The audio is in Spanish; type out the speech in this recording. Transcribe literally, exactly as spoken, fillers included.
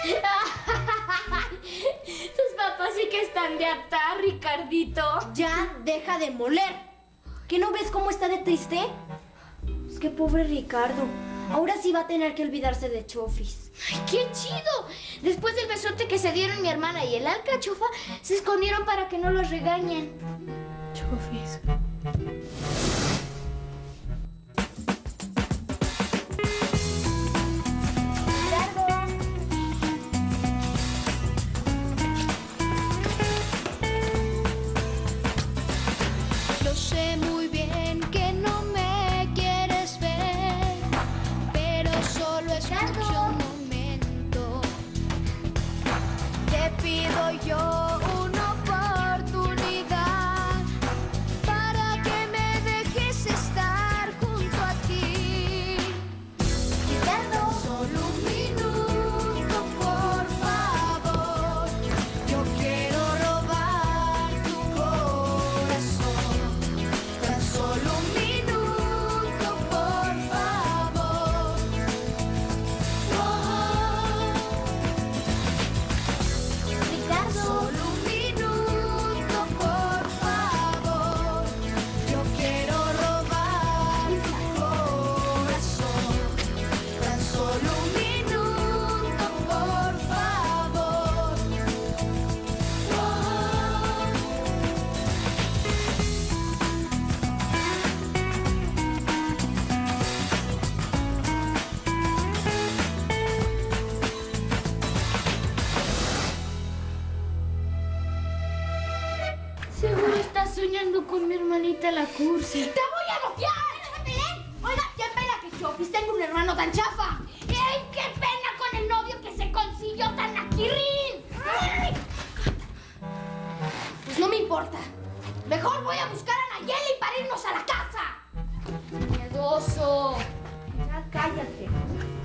Tus papás sí que están de atar, Ricardito. Ya deja de moler. ¿Que no ves cómo está de triste? Es que pobre Ricardo. Ahora sí va a tener que olvidarse de Chofis. ¡Ay, qué chido! Después del besote que se dieron mi hermana y el alcachofa, se escondieron para que no los regañen. Chofis. Sé muy bien que no me quieres ver, pero solo escucho un momento. Te pido yo una oportunidad para que me dejes estar junto a ti. Ricardo, solo un minuto, por favor. Yo quiero robar tu corazón. Tan solo un minuto, por favor. Oh. Ricardo, solo un minuto, por favor. Yo quiero robar tu corazón. Tan solo un minuto, por favor. Oh. Seguro estás soñando con mi hermanita la cursi. ¡Te voy a bloquear! Oiga, qué pena que Chofis tenga un hermano tan chafa. ¡Ay, qué pena con el novio que se consiguió tan aquirrín! Pues no me importa. Mejor voy a buscar a Nayeli para irnos a la casa.